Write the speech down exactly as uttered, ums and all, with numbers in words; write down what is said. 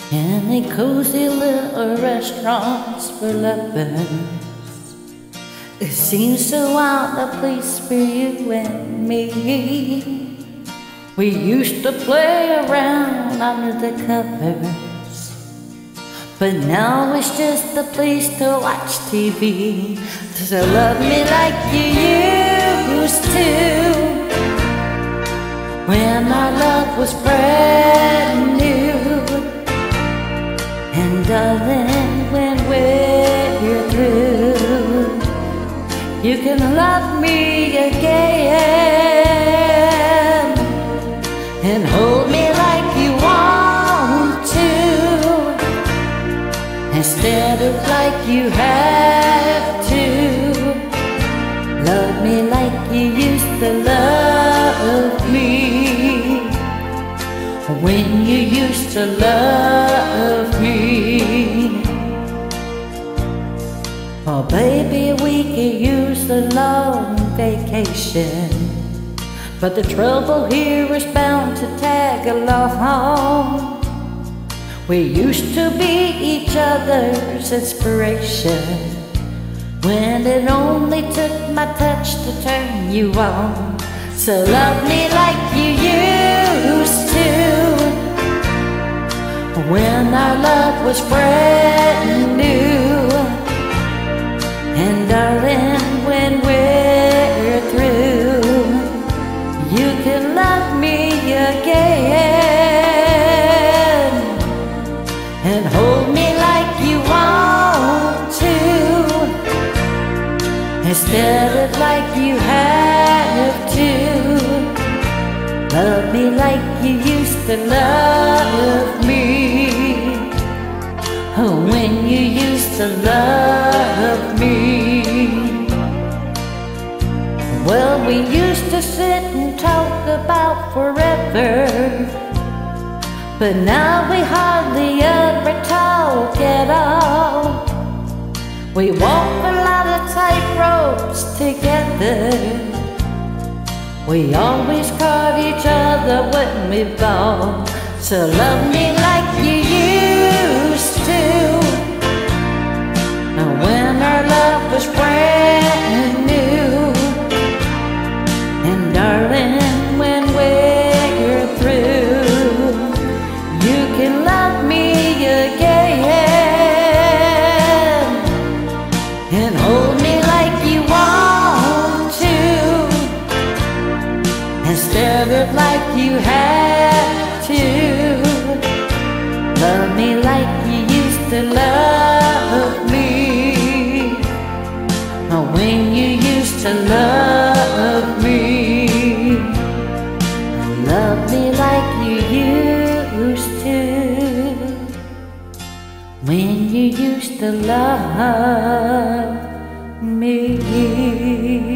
Any cozy little restaurants for lovers. It seems so out of place for you and me. We used to play around under the covers, but now it's just a place to watch T V. So love me like you used to, when our love was brand new. And darling, when we're through, you can love me again and hold me like you want to, instead of like you have to. Love me like you used to love me, when you used to love me. Oh baby, we could use a long vacation, but the trouble here is bound to tag along. We used to be each other's inspiration, when it only took my touch to turn you on. So love me like you used to, when our love was brand new. And darling, when we're through, you can love me again and hold me like you want to, instead of like you have to. Love me like you used to love me, when you used to love me. Well, we used to sit and talk about forever, but now we hardly ever talk at all. We walk a lot of tight ropes together, we always caught each other when we fall. So love me like you used to, when our love was brand new. And darling, when we're through, you can love me again and hold me like you want to, instead of like you have to. Love me like you used to love me, when you used to love me. Love me like you used to, when you used to love me.